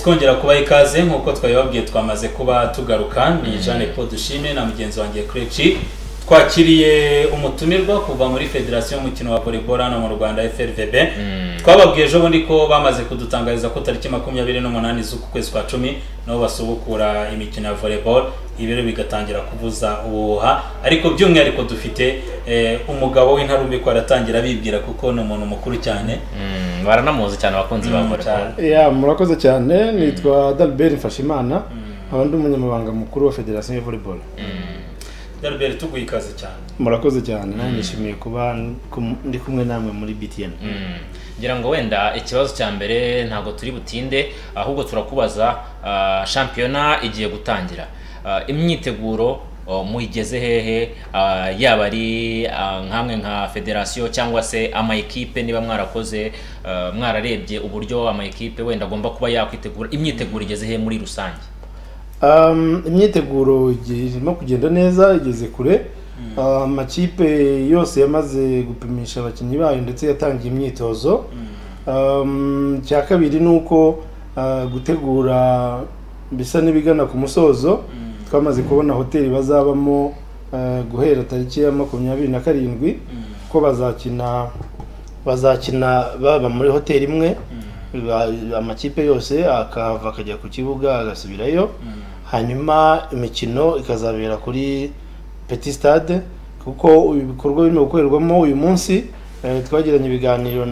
twongera kuba ikaze nkuko twabibabwiye twamaze kuba tugaruka ni Jeanne Paul Dushime na mugenzi wanjye Clechi twakiriye umutumirwa kuva muri Federation y'umukino wa volleyball hano mu Rwanda FRVB twababwiye ejo bundi ko bamaze kudutangariza ko tariki 28 z'uku kwezi kwa 10 nabo basubukura imikino ya volleyball ibiro bigatangira kuvuza ubuha ariko by'umwihariko dufite umugabo w'intarumbi ko aratangira bibwira kuko ni umuntu mukuru cyane baranamuzi cyane abakunzi ba volleyball. Murakoze cyane nitwa Dalbert Mfashimana abandi umunyamabanga mukuru wa Federation ya volleyball. Dalbert tuguye ikaze cyane. Murakoze cyane nishimiye kuba ndi kumwe namwe muri BTN. Ngira ngo wenda ikibazo cya mbere ntago turi butinde ahubwo turakubaza shampiyona igiye gutangira. Imyiteguro muyigeze hehe yaba ari nkamwe nka federation cyangwa se ama equipe niba mwarakoze mwararebye uburyo ama equipe wenda agomba kuba yakwitegura imyiteguro igeze he muri rusange? Imyiteguro irimo kugenda neza igeze kure amakipe yose yamaze gupimisha abakinnyi bayo ndetse yatangiye imyitozo cya kabiri nuko gutegura bisa n'ibigana ku musozo twamaze kubona hoteli bazabamo guhera tariki ya 27 ko bazakina baba muri hoteli imwe amakipe yose akava akajya ku kibuga agasubirayo hanyuma imikino ikazabera kuri Petit Stade kuko ibikorwa birimo gukorerwamo uyu munsi twagiranye ibiganiro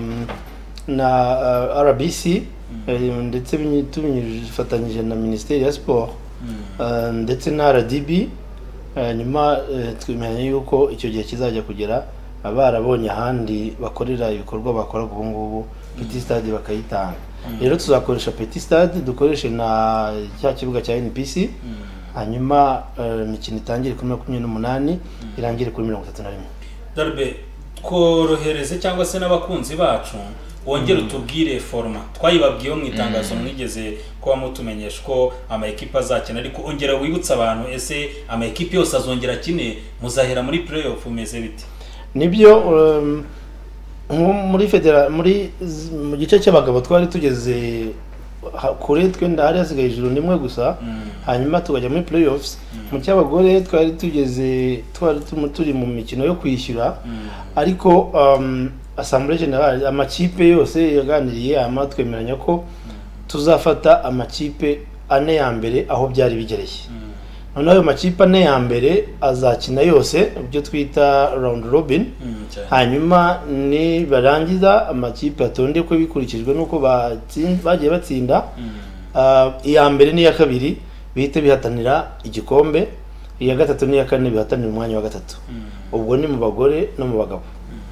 na RBC ndetse tubifatanyije na Ministeri ya Sport ndetse na RDB nyuma twimenya yuko icyo gihe kizajya kugera abarabonye ahandi bakorera ibikorwa bakora ubu ngubu Petit Stade bakayitanga rero tuzakoresha Petit Stade dukoreshe na cya kibuga cya NPC hanyuma imikino itangire kuri 28 irangire kuri 31. Darbe korohereze cyangwa se n'abakunzi bacu wongera utubwire forma twayibabwiye mu itangazo mwigeze ko mutumenyesha ko ama equipe azakina ariko ongera wibutsa abantu ese ama equipe yose azongera kine muzahera muri playoff umeze bite? Nibyo muri mu gice cy'abagabo twari tugeze kure twenda hari hasigaye ijuru nimwe gusa hanyuma tugajya muri playoffs mu cy'abagore twari tugeze turi mu mikino yo kwishyura ariko Assemblée Générale amakipe yose yaganiriye amatwemeranya ko tuzafata amakipe ane ya mbere aho byari bigereye noneho ayo makipe ane ya mbere azakina yose ibyo twita round robin hanyuma ni barangiza amakipe atonde ko bikurikijwe nuko bagiye batsinda iya mbere n'iya kabiri bihite bihatanira igikombe iya gatatu n'iya kane bihatanira umwanya wa gatatu ubwo ni mu bagore no mu bagabo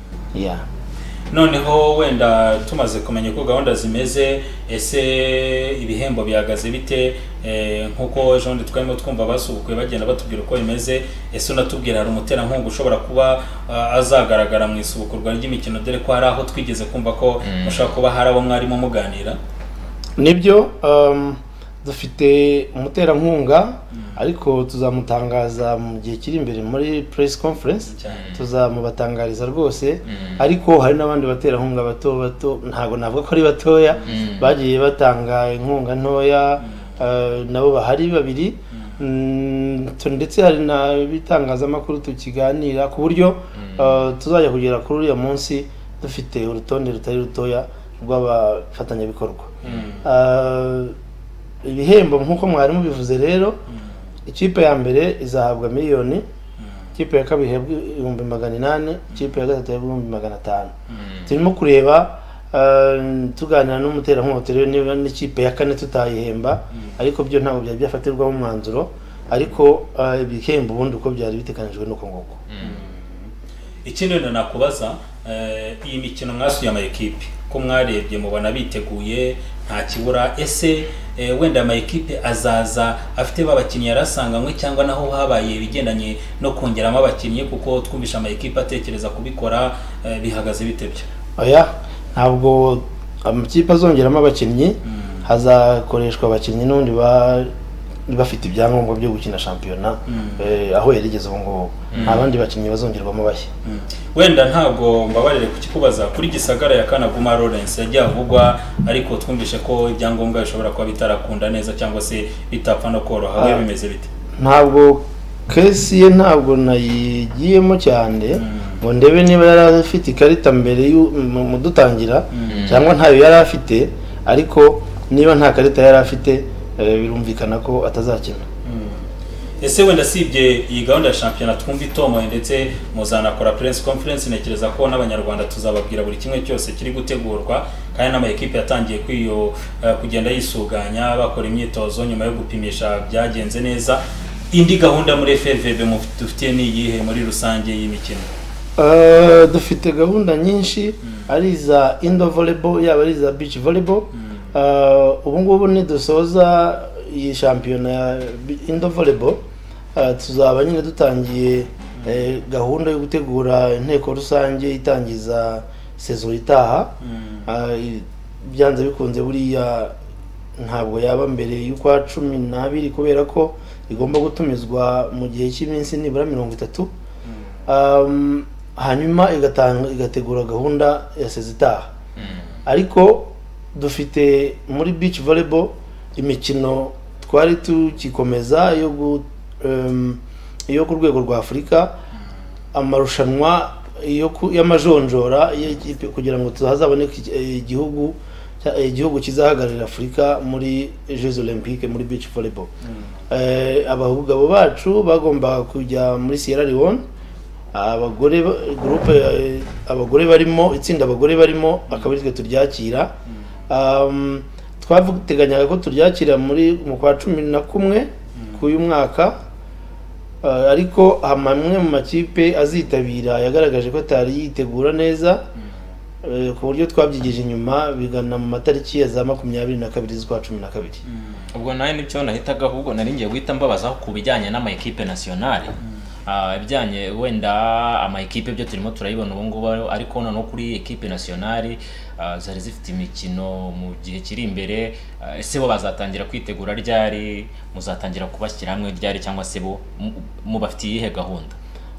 noneho wenda tumaze kumenya ko gahunda zimeze ese ibihembo bihagaze bite nkuko Jean twarimo twumva basubukuye bagenda batubwira uko bimeze ese unatubwira hari umutera nkungu ushobora kuba azagaragara mu isubukurwa ry'imikino dore ko hari aho twigeze kumva ko mushaka kuba hari abo mwarimo muganira? Nibyo dufite umutera nkunga ariko tuzamutangaza mu gihe kiri imbere muri press conference tuzamubatangariza rwose ariko hari n'abandi batera nkunga bato ntago navuga ko ari batoya bagiye batanga inkunga ntoya nabo bahari babiri ndetse hari na bitangaza makuru tukiganira ku buryo tuzajya kugera kuri uyu munsi dufite urutonde rutari rutoya rw'abafatanyabikorwa ibihembo nkuko mwari mubivuze rero ikipe ya mbere izahabwa miliyoni ikipe ya kabiri 800 ikipe ya gatatu 500 turimo kureba tuganira n'umutera nkunga niba n'ikipe ya kane tutayihemba ariko byo ntabwo byari byafatirwaho umwanzuro ariko ibihembo ubundi uko byari bitekanijwe nuko nguko ikindi nakubaza iyi mikino mwasuye ama equipe ko mwarebye mubona biteguye nta kibura ese wenda ama equipe azaza afite babakinnyi yarasanganywe cyangwa naho habaye ibigendanye no kongeramo abakinnyi kuko twumvisha ama equipe atekereza kubikora bihagaze bitebye? Oya ntabwo amakipe azongeramo abakinnyi hazakoreshwa abakinnyi n'undi bafite ibyangombwa byo gukina shampiyona aho yarigeze ubu ngubu nta bandi bakinnyi bazongerwamo bashya. Wenda ntabwo mbabarire kukikubaza kuri Gisagara ya Kanaguma Lawrence yagiye avugwa, ariko twumvishe ko ibyangombwa bishobora kuba bitarakunda neza cyangwa se bitapfa no koroha. We bimeze bite? Ntabwo kesi ye ntabwo nayigiyemo cyane ngo ndebe niba yari afite ikarita mbere mu dutangira cyangwa ntayo yari afite, ariko niba nta karita yari afite birumvikana ko atazakina. Ese wenda sibye iyi gahunda ya shampiyona twumva itomoye ndetse muzanakora press conference, nekereza ko n'abanyarwanda tuzababwira buri kimwe cyose kiri gutegurwa, kandi n'ama equipe yatangiye kugenda yisuganya bakora imyitozo nyuma yo gupimisha byagenze neza. Indi gahunda muri FFB dufitiye ni iyihe muri rusange y'imikino? Dufite gahunda nyinshi, ari za indoor volleyball yaba ari za beach volleyball. Ubu ngubu ni dusoza iyi shampiyona ya indoor volleyball, tuzaba nyine dutangiye gahunda yo gutegura inteko rusange itangiza saison itaha. Byanze bikunze buriya ntabwo yaba mbere y'ukwa 12 kubera ko igomba gutumizwa mu gihe cy'iminsi nibura 30, hanyuma igategura gahunda ya saison itaha. Ariko dufite muri beach volleyball imikino twari tukikomeza yo ku rwego rwa Afurika, amarushanwa y'amajonjora kugira ngo tuzaboneke igihugu kizahagararira Afurika muri Jeux Olympiques muri beach volleyball. Abagabo bacu bagomba kujya muri Sierra Leone, abagore barimo itsinda abagore barimo akabirizwe turyakira. Twavuteganyaga ko turyakira mu kwa 11 k'uyu mwaka, ariko amwe mu makipe azitabira yagaragaje ko atari yitegura neza, ku buryo twabyigije inyuma bigana mu matariki ya za 22 z'ukwa 12. Ubwo naye nicyo nahitaga ahubwo nari ngiye guhita mbabaza ku bijyanye n'ama equipe nationale. Ibijyanye wenda ama equipe byo turimo turayibona ubu ngubu, ariko noneho kuri equipe nationale zari zifite imikino mu gihe kiri imbere. Ese bo bazatangira kwitegura ryari? Muzatangira kubashyira hamwe ryari, cyangwa se bo mubafitiye ihe gahunda?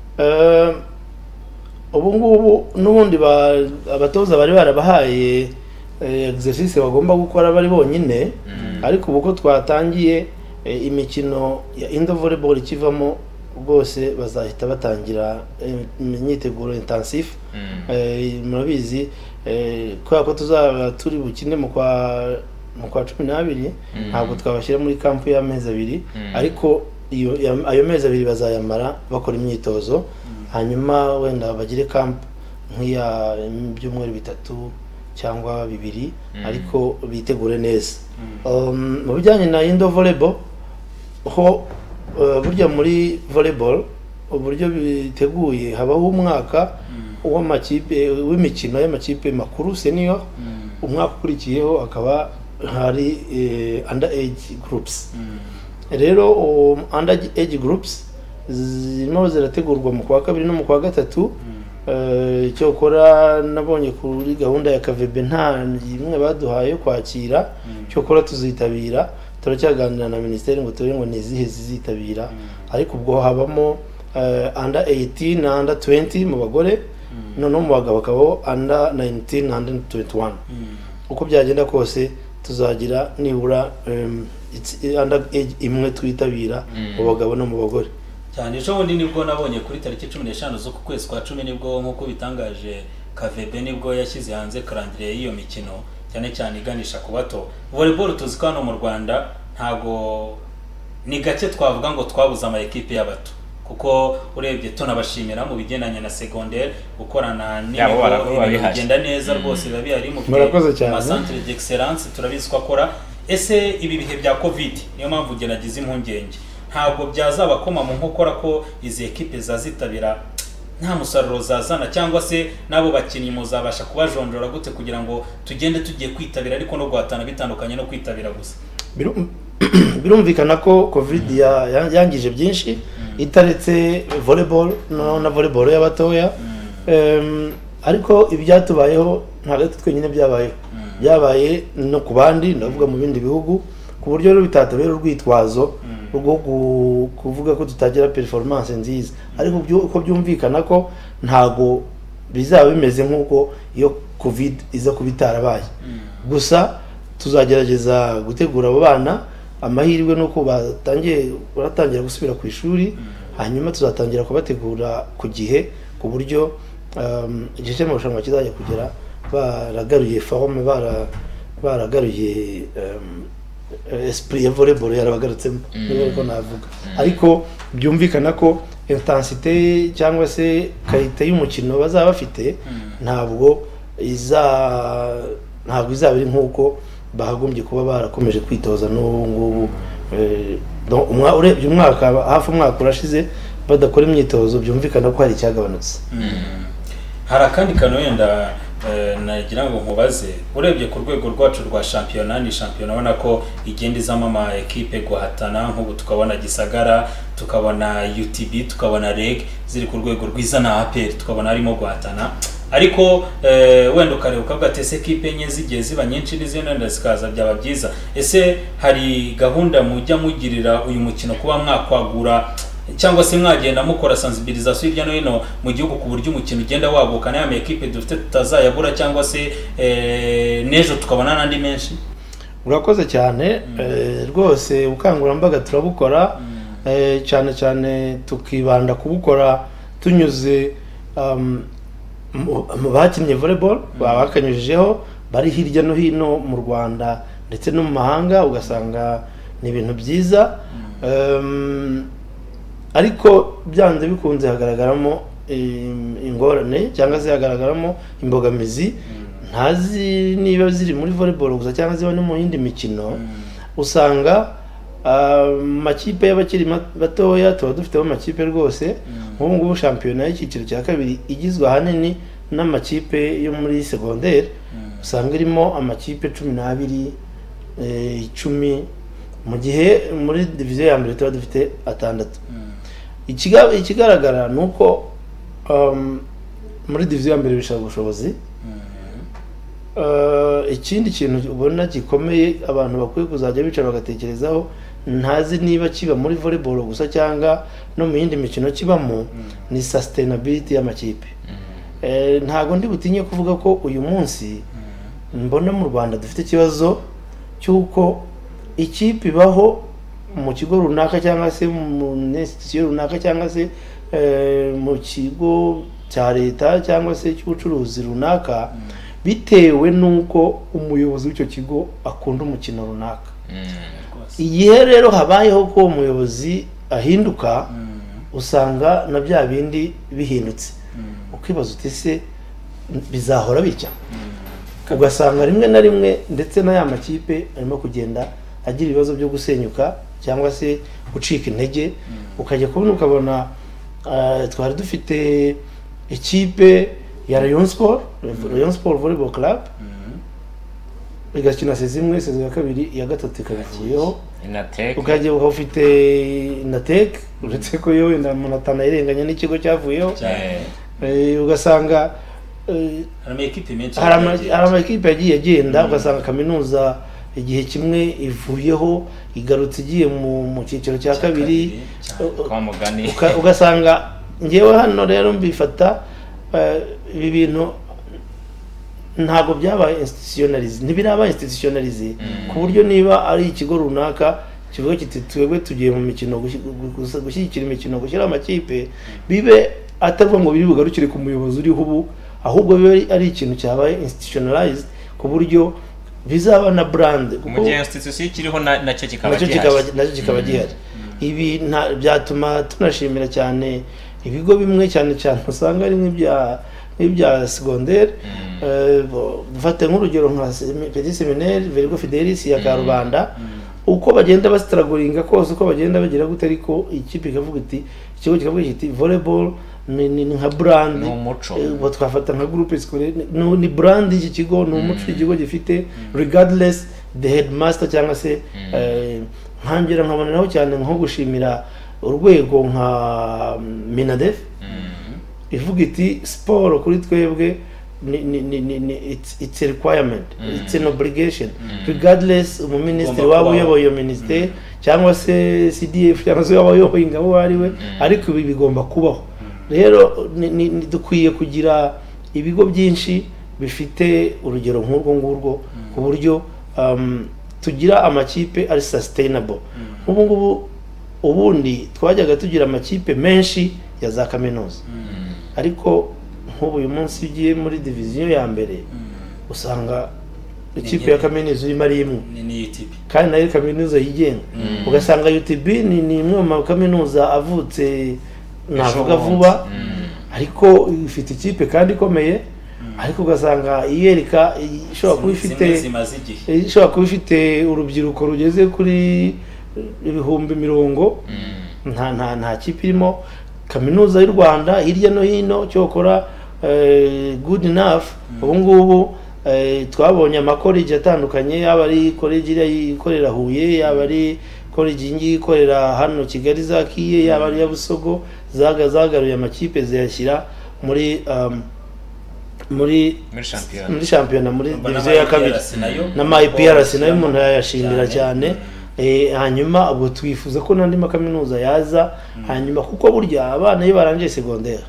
Ubu ngubu n'ubundi abatoza bari barabahaye exercice bagomba gukora bari bonyine, ariko ubu ko twatangiye imikino ya indoor volleyball ikivamo bwose bazahita batangira imyiteguro intensive. Murabizi kwa ko tuzaba turi bukine mu kwa 12 ntabwo twabashyira muri kampu y'amezi 2, ariko ayo mezi 2 bazayamara bakora imyitozo, hanyuma wenda bagire kampu nk'iya byumweru 3 cyangwa 2, ariko bitegure neza. Mu bijyanye na indoor volleyball ho burya muri volleyball uburyo biteguye habaho umwaka w'imikino y'amakipe makuru senior, umwaka ukurikiyeho akaba hari under age groups. Rero under age groups zirimo zirategurwa mu kwa 2 no mu kwa 3. Cyokora nabonye kuri gahunda ya KVB nta imwe baduhaye kwakira, cyokora tuzitabira, turacyaganira na ministeri ngo turi ngo nizihe zizitabira. Ariko ubwo habamo under 18 na under 20 mu bagore, noneho mu bagabo bakabo under 19 na under 21. Uko byagenda kose tuzagira nibura under age imwe twitabira mu bagabo no mu bagore. Cyane ejo bundi nibwo nabonye kuri tariki 15 zo ku kwezi kwa 10 nibwo nkuko bitangaje KVB nibwo yashyize hanze calendrier y'iyo mikino, cyane cyane iganisha ku bato. Volleyball tuzi ko hano mu Rwanda ntago ni gake twavuga ngo twabuze ama equipe y'abato, kuko urebye tunabashimira mu bigendanye na secondaire gukorana n'ibigo bigenda neza rwose biba bihari mu centre d'excellence turabizi ko akora. Ese ibi bihe bya covid niyo mpamvu nagize impungenge, ntabwo byazabakoma mu nkokora ko izi equipe zazitabira nta musaruro zazana, cyangwa se nabo bakinnyi muzabasha kubajonjora gute kugira ngo tugende tugiye kwitabira ariko no guhatana bitandukanye no kwitabira gusa? Birumvikana ko covid yangije byinshi, itaretse volleyball na volleyball y'abatoya, ariko ibyatubayeho ntabwo twenyine byabaye no ku bandi, ndavuga mu bindi bihugu, ku buryo rero bitatabera urwitwazo rwo kuvuga ko tutagira performance nziza, ariko uko byumvikana ko ntago bizaba bimeze nk'uko iyo covid iza kubitarabaye. Gusa tuzagerageza gutegura abo bana, amahirwe nuko baratangira gusubira ku ishuri, hanyuma tuzatangira kubategura ku gihe, ku buryo igihe cy'amarushanwa kizajya kugera baragaruye forme, baragaruye esprit ya volleyball yarabagarutsemo, niko navuga. Ariko byumvikana ko intensité cyangwa se qualité y'umukino bazaba bafite ntabwo izaba iri nk'uko bahagombye kuba barakomeje kwitoza n'ubu ngubu. Urebye umwaka, hafi umwaka urashize badakora imyitozo, byumvikana ko hari icyagabanutse. Hari akandi kantu wenda nagira ngo nkubaze, urebye ku rwego rwacu rwa shampiyona, ni shampiyona ubona ko igenda izamo ama ekipe guhatana, nk'ubu tukabona Gisagara, tukabona UTB, tukabona REG ziri ku rwego rwiza na APR tukabona harimo guhatana, ariko wenda ukareba ukavuga ati ese ekipe enye zigiye ziba nyinshi n'izindi wenda zikaza byaba byiza. Ese hari gahunda mujya mugirira uyu mukino kuba mwakwagura cyangwa se mwagenda mukora sensibilisation hirya no hino mu gihugu ku buryo umukino ugenda waguka n'aya ekipe dufite tutazayabura, cyangwa se nejo tukabona n'andi menshi? Urakoze cyane. Rwose ubukangurambaga turabukora, cyane cyane tukibanda kubukora tunyuze mu bakinnye volleyball bakanyujijeho bari hirya no hino mu Rwanda ndetse no mu mahanga, ugasanga ni ibintu byiza. Ariko byanze bikunze hagaragaramo ingorane cyangwa se hagaragaramo imbogamizi, ntazi niba ziri muri volleyball gusa cyangwa ziba no mu yindi mikino. Usanga makipe y'abakiri batoya tuba dufiteho amakipe rwose, nk'ubu ngubu shampiyona y'icyiciro cya kabiri igizwe ahanini n'amakipe yo muri secondaire, usanga irimo amakipe 12 10, mu gihe muri division ya mbere tuba dufite 6. Ikigaragara ni uko muri division ya mbere bishaka ubushobozi. Ikindi kintu ubona gikomeye abantu bakwiye kuzajya bicara bagatekerezaho, ntazi niba kiba muri volleyball gusa cyangwa no mu yindi mikino kibamo, ni sustainability y'amakipe. Ntago ndi butinye kuvuga ko uyu munsi mbona mu Rwanda dufite ikibazo cy'uko ikipe ibaho mu kigo runaka cyangwa se mu institution runaka cyangwa se mu kigo cya leta cyangwa se cy'ubucuruzi runaka, bitewe nuko umuyobozi w'icyo kigo akunda umukino runaka. Igihe rero habayeho ko umuyobozi ahinduka, usanga na bya bindi bihindutse, ukibaza uti se bizahora bijya. Ugasanga rimwe na rimwe ndetse na ya makipe arimo kugenda agira ibibazo byo gusenyuka cyangwa se gucika intege. Ukajya kubona ukabona twari dufite ikipe ya Rayon Sport Volleyball Club, igakina sezimwe, sezo ya kabiri, ya gatatu ikabivuyeho. Ukajya ufite Inatek, uretse ko yo wenda munatana irenganya n'ikigo cyavuyeho. Ugasanga hari amakipe yagiye agenda, ugasanga kaminuza igihe kimwe ivuyeho igarutse igiye mu cyiciro cya kabiri. Ugasanga ngewe hano rero mbifata ibi bintu ntago byaba institutionalize, ntibiraba institutionalize ku buryo niba ari ikigo runaka kivuga kiti twebwe tugiye mu mikino gushyigikira imikino, gushyira amakipe, bibe atavuga ngo biri bugarukire ku muyobozi uriho ubu, ahubwo bibe ari ikintu cyabaye institutionalized ku buryo bizaba na brand, kuko mu gihe institution kiriho nacyo kikaba gihari. Ibi byatuma tunashimira cyane ibigo bimwe cyane usanga ari nk'ibya secondaire. Dufate nk'urugero nka Petit Seminaire Vergo Fidelis ya Karubanda, uko bagenda bastragolinga kose, uko bagenda bagira gute, ariko ikipe ikavuga iti, ikigo kikavuga kiti volleyball ni nka brand, twafata nka groupe scolaire, ni brand y'iki kigo, ni umuco ikigo gifite, regardless the headmaster cyangwa se nkangera nkaboneraho cyane nko gushimira urwego nka Minadef ivuga iti sport kuri twebwe it's a requirement, it's an obligation, regardless umuminisitiri waba uyoboye iyo minisiteri cyangwa se CDF cyangwa se waba uyoboye ingabo wariwe, ariko ibi bigomba kubaho. Rero dukwiye kugira ibigo byinshi bifite urugero nk'urwo ngurwo ku buryo tugira amakipe ari sustainable. Ubundi twajyaga tugira amakipe menshi ya za kaminuza, ariko nk'ubu uyu munsi ugiye muri diviziyo ya mbere usanga ikipe ya kaminuza irimo ari imwe kandi nayo kaminuza yigenga, ugasanga UTB ni imwe mu kaminuza avutse navuga vuba, ariko ifite ikipe kandi ikomeye, ariko ugasanga iyereka ishobora kuba ifite urubyiruko rugeze kuri ibihumbi 100, nta kipe irimo. Kaminuza y'u Rwanda hirya no hino cyokora good enough. Ubu ngubu twabonye amakollege atandukanye, yaba ari college ikorera Huye, yaba ari college ingi ikorera hano Kigali zakiye, yaba ari ya Busogo, zagaruye amakipe ziyashyira muri shampiyona muri diviziyo ya kabiri, na MyPRC nayo umuntu yayashimira cyane. Hanyuma ubwo twifuza ko n'andi makaminuza yaza, hanyuma kuko burya abana iyo barangije secondaire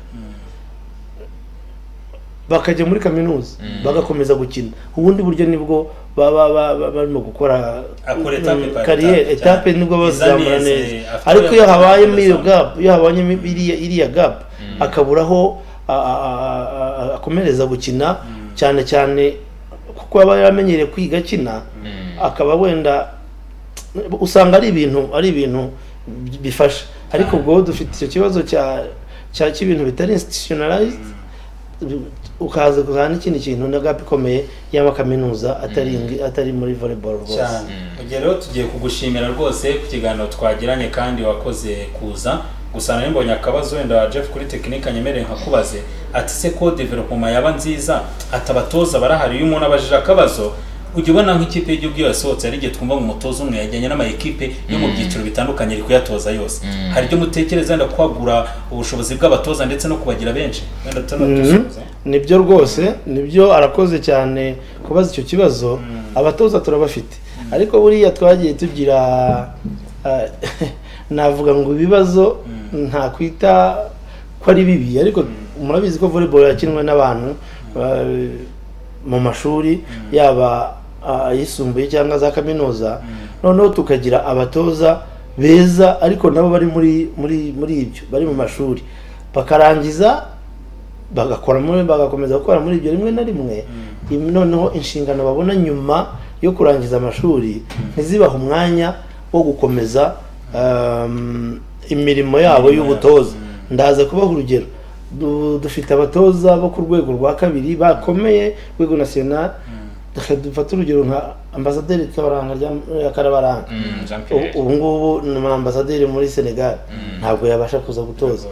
bakajya muri kaminuza bagakomeza gukina, ubundi buryo nibwo barimo gukora kariyeri etape, nibwo bazamura neza. Ariko iyo habayemo iyo gap, iyo habonye iriya gap, akaburaho akomereza gukina cyane cyane kuko aba yamenyereye kwiga akina, akaba wenda usanga ari ibintu bifasha. Ariko ubwo dufite icyo kibazo cy'ibintu bitari institutionalized, ukaza kuzana ikindi kintu na gap ikomeye y'amakaminuza atari muri volleyball rwose. Rero tugiye kugushimira rwose ku kiganiro twagiranye kandi wakoze kuza. Gusa nari mbonye akabazo wenda Jeff kuri tekinike nyemereye nkakubaze ati se ko development yaba nziza atabatoza barahari, iyo umuntu abajije akabazo ujye ubona nk'ikipe y'igihugu yasohotse ari gihe twumva ngo umutoza umwe yajyanye n'amayikipe yo mu byiciro bitandukanye ari kuyatoza yose. Hari ibyo mutekereza wenda kwagura ubushobozi bw'abatoza ndetse no kubagira benshi? Nibyo rwose, nibyo arakoze cyane kubaza icyo kibazo. Abatoza turabafite, ariko buriya twagiye tugira navuga ngo ibibazo nta kwita ko ari bibi, ariko murabizi ko volleyball yakinwe n'abantu mu mashuri yaba ayisumbuye cyangwa za kaminuza, noneho tukagira abatoza beza ariko nabo bari muri ibyo, bari mu mashuri bakarangiza bagakomeza gukora muri ibyo rimwe na rimwe, noneho inshingano babona nyuma yo kurangiza amashuri ntizibaha umwanya wo gukomeza imirimo yabo y'ubutoza. Ndaza kubaha urugero, dufite abatoza bo ku rwego rwa kabiri bakomeye, rwego national. Dufata urugero nka ambasaderi Karabaranga, ubu ngubu ni ambasaderi muri Senegal, ntabwo yabasha kuza gutoza.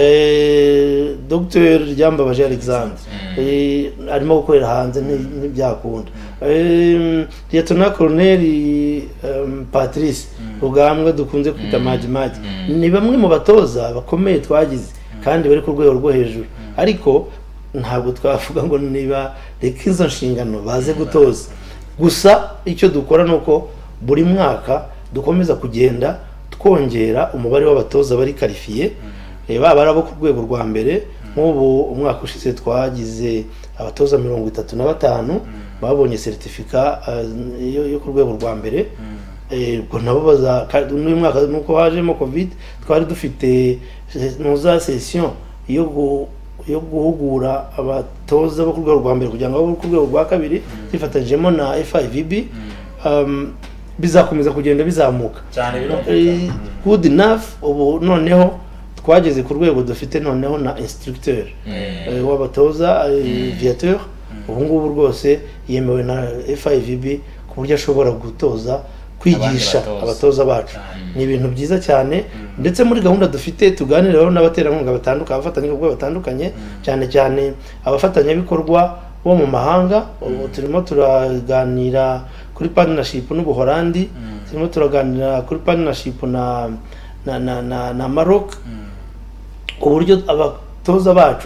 Dr Ryambabaje Alexandre arimo gukorera hanze ntibyakunda. Lieutenant Colonel Patrice Rugambwa dukunze kwita Majimaji, ni bamwe mu batoza bakomeye twagize kandi bari ku rwego rwo hejuru, ariko ntabwo twavuga ngo niba reka izo nshingano baze gutoza. Gusa icyo dukora nuko buri mwaka dukomeza kugenda twongera umubare w'abatoza bari qualifié, baba arabo ku rwego rwa mbere. Nk'ubu umwaka ushize twagize abatoza 35 babonye certificat yo ku rwego rwa mbere. Ubwo nabo baza n'uyu mwaka nuko hajemo covid, twari dufite nuza session yo guhugura abatoza bo ku rwego rwa mbere kugira ngo abo ku rwego rwa kabiri zifatanyijemo na FIVB bizakomeza kugenda bizamuka cyane. Good enough. Ubu noneho twageze ku rwego dufite noneho na instructeur w'abatoza viateur. Ubu ngubu rwose yemewe na FIVB ku buryo ashobora gutoza kwigisha abatoza bacu. Ni ibintu byiza cyane, ndetse muri gahunda dufite tuganiraho n'abaterankunga batandukanye, abafatanyabikorwa batandukanye, cyane cyane abafatanyabikorwa bo mu mahanga. Ubu turimo turaganira kuri partnership n'Ubuholandi, turimo turaganira kuri partnership na Maroc, ku buryo abatoza bacu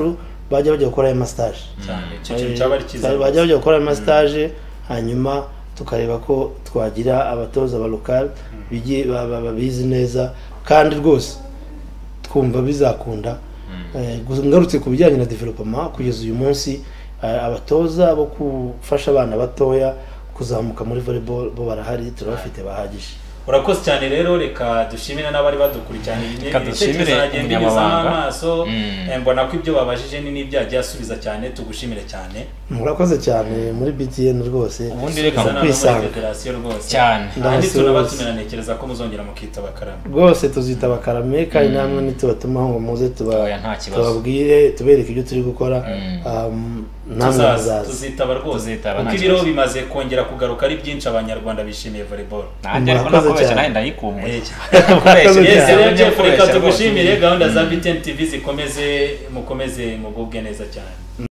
bajya gukora ayo mastage cyane icyo kintu cyaba ari cyiza bajya gukora ayo mastage hanyuma tukareba ko twagira abatoza ba local babizi neza kandi rwose twumva bizakunda. Ngarutse ku bijyanye na development kugeza uyu munsi abatoza bo gufasha abana batoya kuzamuka muri volleyball bo barahari turabafite bahagije. Urakoze cyane rero reka dushimire n'abari badukurikirana dushimire amaso mbona ko ibyo babajije ni n'ibyagiye asubiza cyane tugushimire cyane. Murakoze cyane muri BTN rwose ubundi reka kwisanga federation rwose cyane kandi tunabatumira nekereza ko muzongera mukitaba Karame rwose tuzitaba Karame kandi namwe nitubatuma ngo muze tubabwire tubereke ibyo turi gukora tuzitaba rwose kuko ibiro bimaze kongera kugaruka ari byinshi abanyarwanda bishimiye volleyball. Reka tugushimire gahunda za BTN TV mukomeze mugubwe neza cyane.